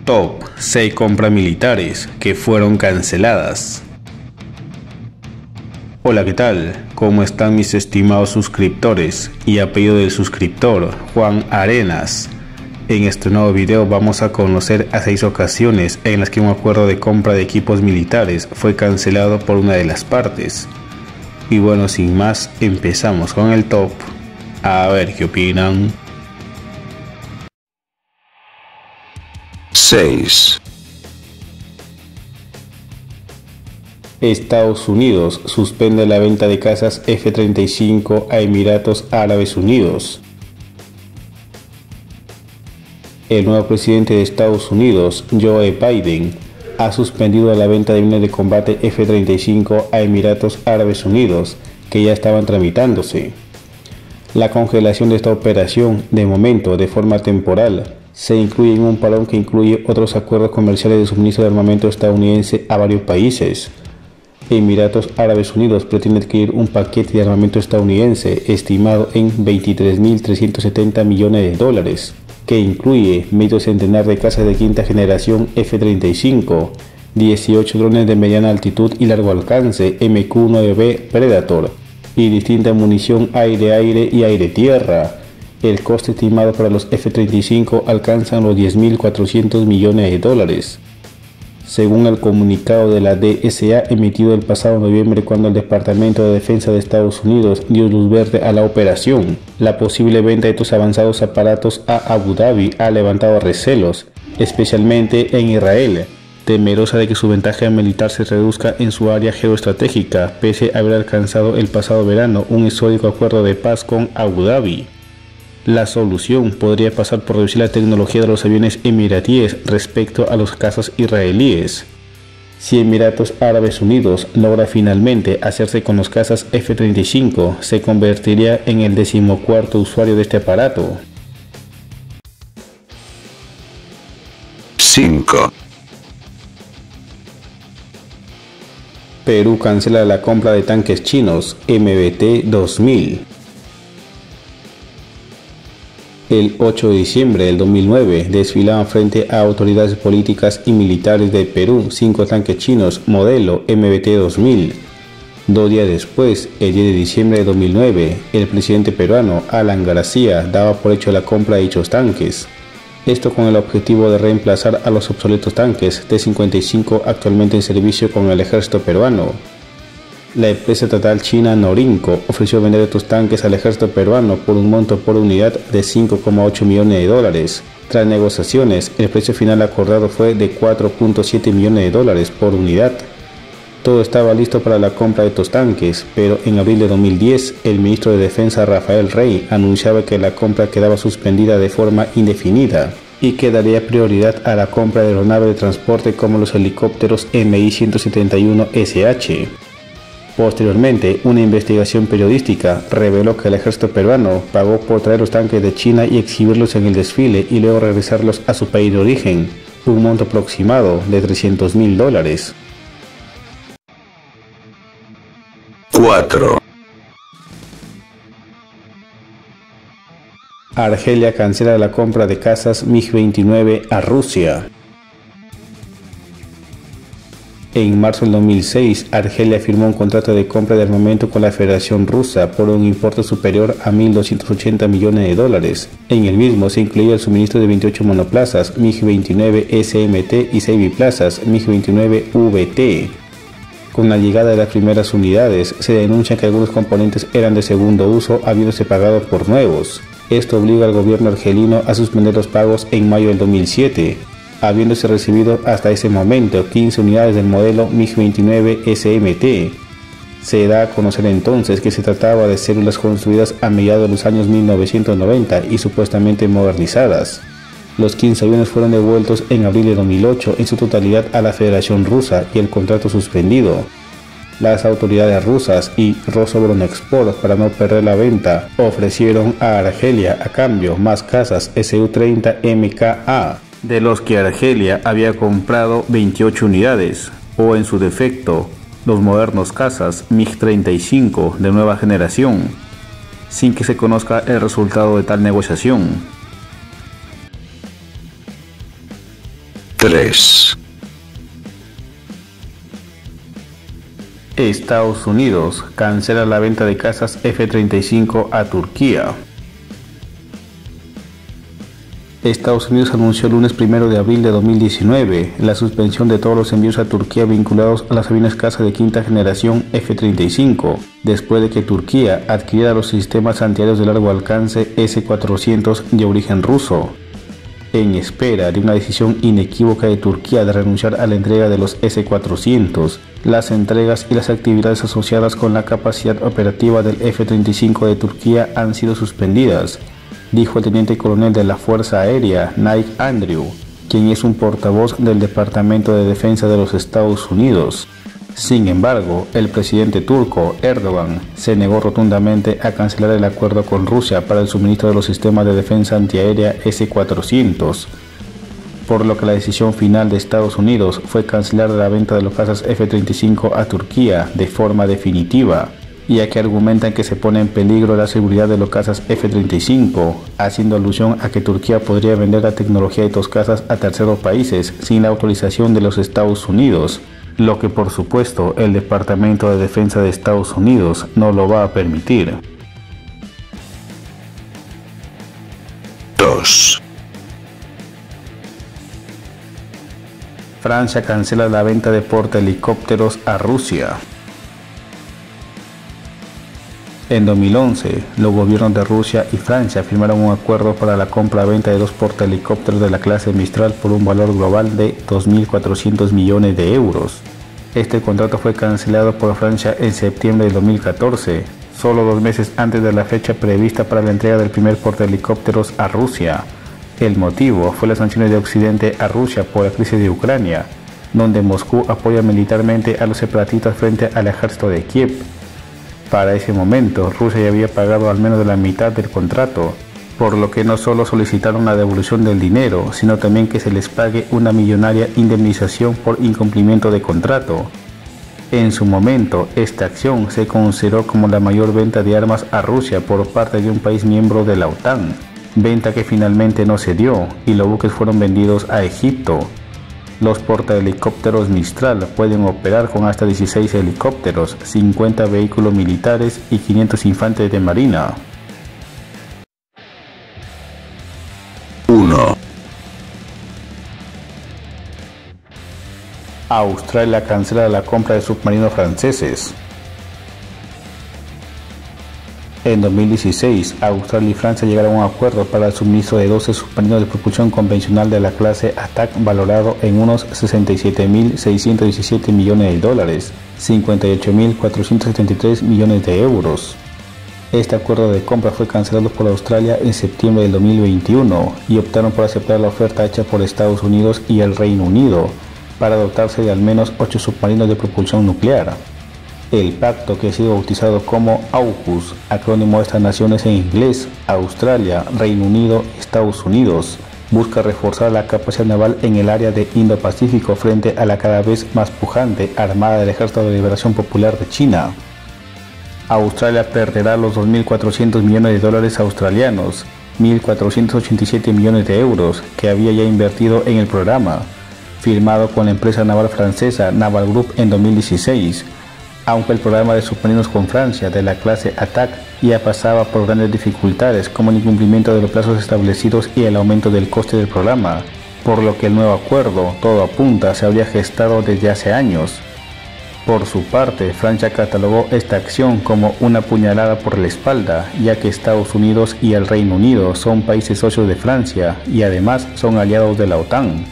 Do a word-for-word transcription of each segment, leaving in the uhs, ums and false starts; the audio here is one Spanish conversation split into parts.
Top seis compras militares que fueron canceladas. Hola, ¿qué tal? ¿Cómo están mis estimados suscriptores? Y a pedido del suscriptor Juan Arenas, en este nuevo video vamos a conocer a seis ocasiones en las que un acuerdo de compra de equipos militares fue cancelado por una de las partes. Y bueno, sin más, empezamos con el top. A ver qué opinan. seis. Estados Unidos suspende la venta de cazas F treinta y cinco a Emiratos Árabes Unidos. El nuevo presidente de Estados Unidos, Joe Biden, ha suspendido la venta de aviones de combate F treinta y cinco a Emiratos Árabes Unidos, que ya estaban tramitándose. La congelación de esta operación, de momento de forma temporal, se incluye en un parón que incluye otros acuerdos comerciales de suministro de armamento estadounidense a varios países. Emiratos Árabes Unidos pretende adquirir un paquete de armamento estadounidense estimado en veintitrés mil trescientos setenta millones de dólares, que incluye medio centenar de cazas de quinta generación F treinta y cinco, dieciocho drones de mediana altitud y largo alcance M Q nueve B Predator y distinta munición aire-aire y aire-tierra. El coste estimado para los F treinta y cinco alcanza los diez mil cuatrocientos millones de dólares. Según el comunicado de la D S A emitido el pasado noviembre, cuando el Departamento de Defensa de Estados Unidos dio luz verde a la operación, la posible venta de estos avanzados aparatos a Abu Dhabi ha levantado recelos, especialmente en Israel, temerosa de que su ventaja militar se reduzca en su área geoestratégica, pese a haber alcanzado el pasado verano un histórico acuerdo de paz con Abu Dhabi. La solución podría pasar por reducir la tecnología de los aviones emiratíes respecto a los cazas israelíes. Si Emiratos Árabes Unidos logra finalmente hacerse con los cazas F treinta y cinco, se convertiría en el decimocuarto usuario de este aparato. cinco. Perú cancela la compra de tanques chinos M B T dos mil. El ocho de diciembre del dos mil nueve desfilaban frente a autoridades políticas y militares de Perú cinco tanques chinos modelo M B T dos mil. Dos días después, el diez de diciembre de dos mil nueve, el presidente peruano Alan García daba por hecho la compra de dichos tanques. Esto con el objetivo de reemplazar a los obsoletos tanques T cincuenta y cinco actualmente en servicio con el ejército peruano. La empresa estatal china Norinco ofreció vender estos tanques al ejército peruano por un monto por unidad de cinco coma ocho millones de dólares. Tras negociaciones, el precio final acordado fue de cuatro punto siete millones de dólares por unidad. Todo estaba listo para la compra de estos tanques, pero en abril de dos mil diez, el ministro de Defensa Rafael Rey anunciaba que la compra quedaba suspendida de forma indefinida y que daría prioridad a la compra de aeronaves de transporte como los helicópteros M I ciento setenta y uno S H. Posteriormente, una investigación periodística reveló que el ejército peruano pagó por traer los tanques de China y exhibirlos en el desfile y luego regresarlos a su país de origen, un monto aproximado de trescientos mil dólares. cuatro. Argelia cancela la compra de cazas MiG veintinueve a Rusia. En marzo del dos mil seis, Argelia firmó un contrato de compra de armamento con la Federación Rusa por un importe superior a mil doscientos ochenta millones de dólares. En el mismo se incluía el suministro de veintiocho monoplazas MiG veintinueve S M T y seis biplazas MiG veintinueve V T. Con la llegada de las primeras unidades, se denuncia que algunos componentes eran de segundo uso, habiéndose pagado por nuevos. Esto obliga al gobierno argelino a suspender los pagos en mayo del dos mil siete. Habiéndose recibido hasta ese momento quince unidades del modelo MiG veintinueve S M T. Se da a conocer entonces que se trataba de células construidas a mediados de los años mil novecientos noventa y supuestamente modernizadas. Los quince aviones fueron devueltos en abril de dos mil ocho en su totalidad a la Federación Rusa y el contrato suspendido. Las autoridades rusas y Rosoboronexport, para no perder la venta, ofrecieron a Argelia a cambio más cazas S U treinta M K A, de los que Argelia había comprado veintiocho unidades, o en su defecto, los modernos cazas MiG treinta y cinco de nueva generación, sin que se conozca el resultado de tal negociación. tres. Estados Unidos cancela la venta de cazas F treinta y cinco a Turquía. Estados Unidos anunció el lunes primero de abril de dos mil diecinueve la suspensión de todos los envíos a Turquía vinculados a las aviones caza de quinta generación F treinta y cinco, después de que Turquía adquiriera los sistemas antiaéreos de largo alcance S cuatrocientos de origen ruso. En espera de una decisión inequívoca de Turquía de renunciar a la entrega de los S cuatrocientos, las entregas y las actividades asociadas con la capacidad operativa del F treinta y cinco de Turquía han sido suspendidas, dijo el teniente coronel de la Fuerza Aérea, Nick Andrew, quien es un portavoz del Departamento de Defensa de los Estados Unidos. Sin embargo, el presidente turco, Erdogan, se negó rotundamente a cancelar el acuerdo con Rusia para el suministro de los sistemas de defensa antiaérea S cuatrocientos, por lo que la decisión final de Estados Unidos fue cancelar la venta de los cazas F treinta y cinco a Turquía de forma definitiva, ya que argumentan que se pone en peligro la seguridad de los cazas F treinta y cinco, haciendo alusión a que Turquía podría vender la tecnología de estos cazas a terceros países sin la autorización de los Estados Unidos, lo que por supuesto el Departamento de Defensa de Estados Unidos no lo va a permitir. dos. Francia cancela la venta de portahelicópteros a Rusia. En dos mil once, los gobiernos de Rusia y Francia firmaron un acuerdo para la compra-venta de dos portahelicópteros de la clase Mistral por un valor global de dos mil cuatrocientos millones de euros. Este contrato fue cancelado por Francia en septiembre de dos mil catorce, solo dos meses antes de la fecha prevista para la entrega del primer portahelicópteros a Rusia. El motivo fue las sanciones de Occidente a Rusia por la crisis de Ucrania, donde Moscú apoya militarmente a los separatistas frente al ejército de Kiev. Para ese momento, Rusia ya había pagado al menos de la mitad del contrato, por lo que no solo solicitaron la devolución del dinero, sino también que se les pague una millonaria indemnización por incumplimiento de contrato. En su momento, esta acción se consideró como la mayor venta de armas a Rusia por parte de un país miembro de la OTAN, venta que finalmente no se dio y los buques fueron vendidos a Egipto. Los portahelicópteros Mistral pueden operar con hasta dieciséis helicópteros, cincuenta vehículos militares y quinientos infantes de marina. uno. Australia cancela la compra de submarinos franceses. En dos mil dieciséis, Australia y Francia llegaron a un acuerdo para el suministro de doce submarinos de propulsión convencional de la clase Attack valorado en unos sesenta y siete mil seiscientos diecisiete millones de dólares, cincuenta y ocho mil cuatrocientos setenta y tres millones de euros. Este acuerdo de compra fue cancelado por Australia en septiembre del dos mil veintiuno y optaron por aceptar la oferta hecha por Estados Unidos y el Reino Unido para dotarse de al menos ocho submarinos de propulsión nuclear. El pacto, que ha sido bautizado como AUKUS, acrónimo de estas naciones en inglés, Australia, Reino Unido y Estados Unidos, busca reforzar la capacidad naval en el área de Indo-Pacífico frente a la cada vez más pujante Armada del Ejército de Liberación Popular de China. Australia perderá los dos mil cuatrocientos millones de dólares australianos, mil cuatrocientos ochenta y siete millones de euros, que había ya invertido en el programa, firmado con la empresa naval francesa Naval Group en dos mil dieciséis, aunque el programa de submarinos con Francia de la clase Attack ya pasaba por grandes dificultades como el incumplimiento de los plazos establecidos y el aumento del coste del programa, por lo que el nuevo acuerdo, todo apunta, se habría gestado desde hace años. Por su parte, Francia catalogó esta acción como una puñalada por la espalda, ya que Estados Unidos y el Reino Unido son países socios de Francia y además son aliados de la OTAN.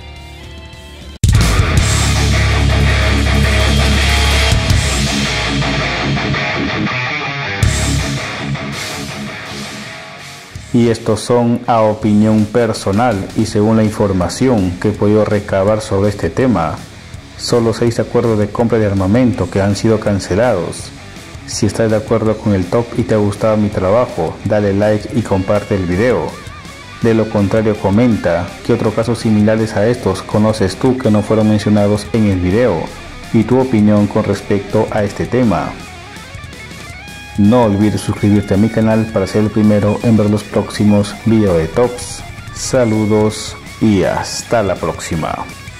Y estos son a opinión personal y según la información que he podido recabar sobre este tema, solo seis acuerdos de compra de armamento que han sido cancelados. Si estás de acuerdo con el top y te ha gustado mi trabajo, dale like y comparte el video. De lo contrario, comenta qué otros casos similares a estos conoces tú que no fueron mencionados en el video y tu opinión con respecto a este tema. No olvides suscribirte a mi canal para ser el primero en ver los próximos videos de tops. Saludos. y hasta la próxima.